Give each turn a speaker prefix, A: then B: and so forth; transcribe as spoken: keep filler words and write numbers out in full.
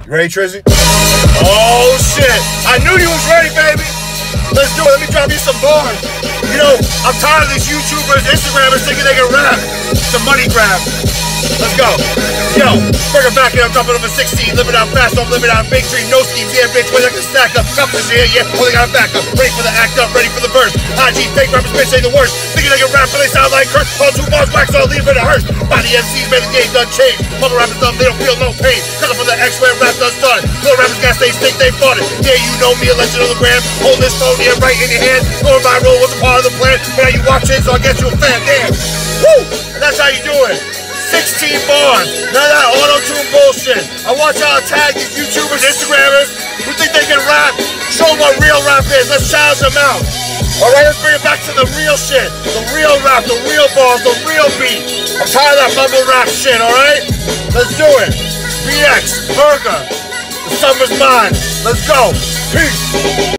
A: You ready, Trizzy? Oh, shit. I knew you was ready, baby. Let's do it. Let me drop you some bars. You know, I'm tired of these YouTubers, Instagrammers thinking they can rap. It's a money grab. Let's go. Yo, bring it back and I'm dropping over sixteen. Living out fast, I'm living out big dream. No schemes, yeah, bitch. Wait, I can stack up. Compass here, yeah. Only got a backup. Ready for the act up, ready for the verse. I G, fake rappers, bitch, they the worst. Thinking they can rap, but they sound like Kurt. All two bars, wax, so I'll leave it in a hearse. Body M Cs, man, the game done changed. Mother rappers dumb, they don't feel no pain. Cause I'm for the X where rap done started. Little rappers got stage, think they fought it. Yeah, you know me, a legend on the gram. Hold this phone, yeah, right in your hand. Going viral was a part of the plan. But now you watch it, so I get you a fan. Damn. Woo! And that's how you do it. sixteen bars. None of that auto-tune bullshit. I want y'all to tag these YouTubers, Instagrammers who think they can rap. Show them what real rap is. Let's challenge them out. Alright, let's bring it back to the real shit. The real rap, the real bars, the real beat. I'm tired of that bubble rap shit, alright? Let's do it. B X, Burger. The summer's mine. Let's go. Peace.